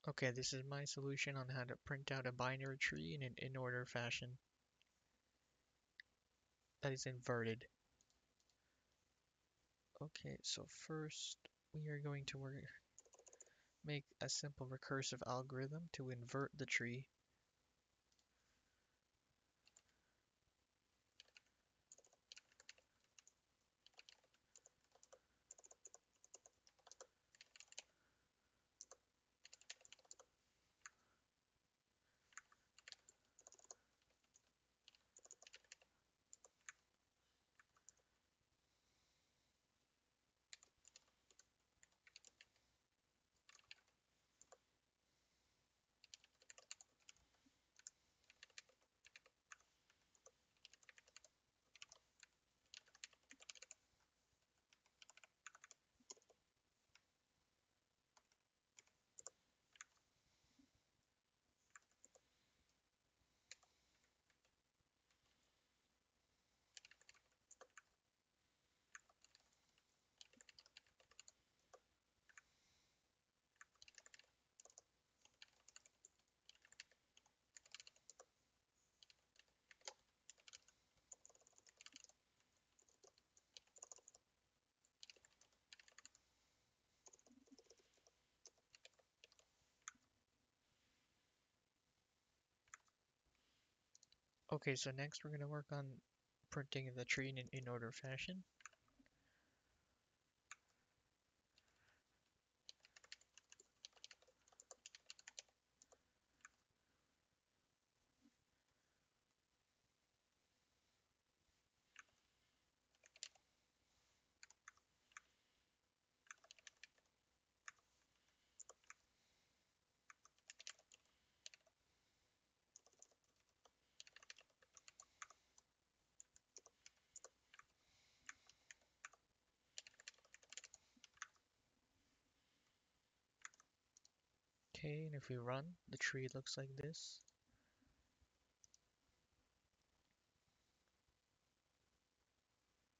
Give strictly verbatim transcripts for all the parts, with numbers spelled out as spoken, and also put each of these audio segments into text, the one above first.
Okay, this is my solution on how to print out a binary tree in an in-order fashion that is inverted. Okay, so first we are going to work, make a simple recursive algorithm to invert the tree. Okay, so next we're going to work on printing the tree in an in-order fashion. Okay, and if we run, the tree looks like this.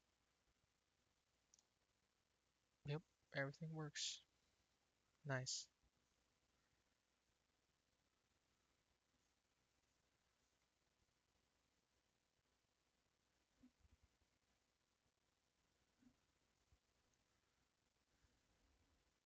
Yep, everything works. Nice.